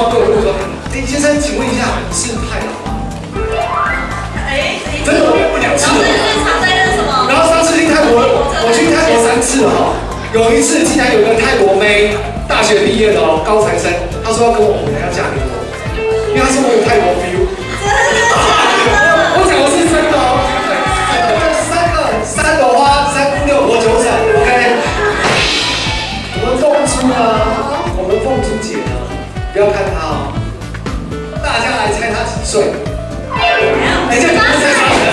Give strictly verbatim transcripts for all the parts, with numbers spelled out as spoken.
话对我就说：“哎，先生，请问一下，你是太老吗？”哎，真的不两次。老师是常在那什么？然后上次去泰国，我去泰国三次了哈。有一次竟然有个泰国妹，大学毕业的哦，高材生，她说要跟我回来，要嫁给我，因为她说我有泰国 feel。我讲的是真的哦，三个三朵花，三姑六婆九婶 ，OK。我们凤珠呢，我们凤珠姐呢，不要看她哦，大家来猜她几岁？哎，这不是猜人，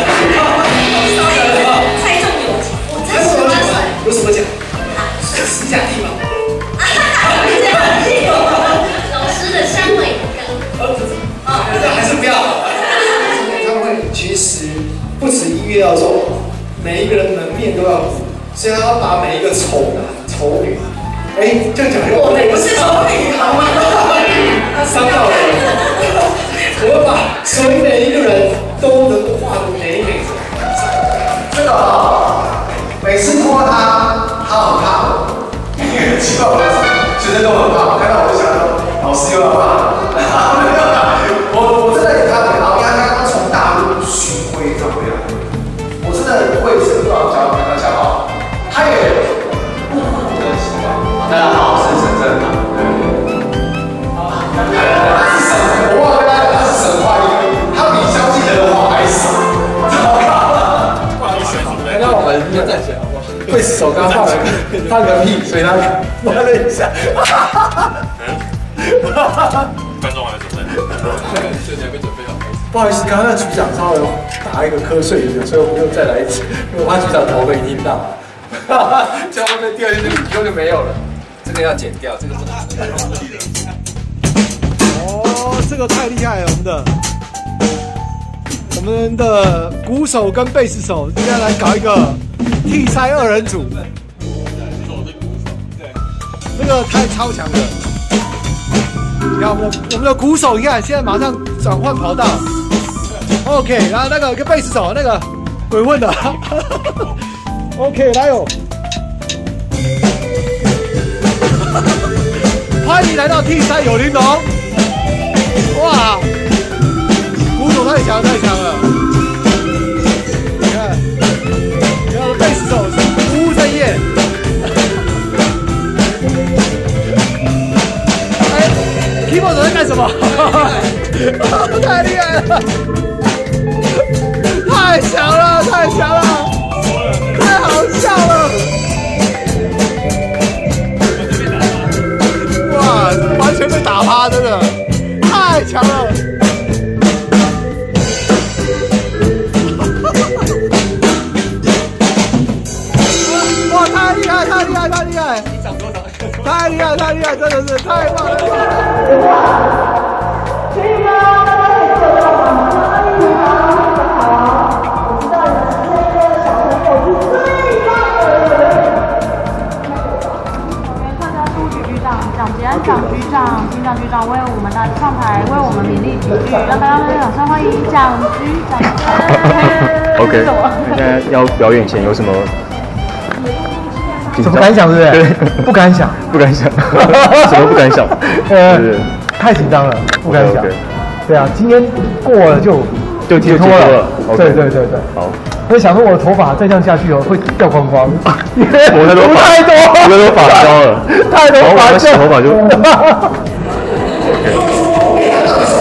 猜中有奖，我猜十八岁，有什么奖？十甲地吗？十甲地老师的香味歌。哦，这还是不要。演唱会其实不止音乐要做，每一个人门面都要顾，所以他要把每一个丑男、丑女，哎，这样讲又我不是丑女好吗？伤到人。我要把所以每一个人都能够画得美美的。这个啊，每次碰到他，他很怕我。奇怪，我学生都很怕，看到我就想说，老师又要怕。我我真的给他很好，因为他刚刚从大陆巡回转回来，我真的会是多少教跟他讲好，他也不苦的习惯。大家好，我是陈正堂。他是神，我忘了跟他讲，他是神话音，他比相信人的话还少。不好意思，那我们要站起来好不好？贝斯手刚放了放个屁，所以他摸了一下。 观众还没准备，这你还没准备好。 不好意思，刚刚那局长稍微打一个瞌睡一下，所以我们又再来一次，因为我怕局长头没听到。这样会不会第二天就以后就没有了？这个要剪掉，这个不能。哦，这个太厉害了，我们的。我们的鼓手跟贝斯手今天来搞一个替塞二人组，这个太超强了。你看我们我们的鼓手，你看现在马上转换跑道 ，OK， 然后那个跟贝斯手那个鬼混的 ，OK， 来哦，欢迎来到替塞有玲珑，哇！鼓手太强太强了，你看，你看贝斯手不务正业，哎 ，keyboard 手在干什么？太厉害了，太强了，太强了，太好笑了，哇，完全被打趴，真的太强了。太厉害，太厉害，太厉害！你长多少？太厉害，太厉害，真的是太棒了！可以吗？大家可以做得到吗？你好，你好，我知道你们是这个小朋友是最棒的。 委员特征书局局长蒋捷安蒋局长，请蒋局长为我们的上台为我们勉励几句，让大家掌声欢迎蒋局长。 OK， 那现在要表演前有什么？ 怎么敢想，对不对？不敢想， 不敢想，什么不敢想？ 呃，太紧张了，不敢想。对啊，今天过了就就解脱了。对对对对。好。我想说我的头发再这样下去哦，会掉光光。 我的头发太多，我的头发焦了， 太多发， 头发就。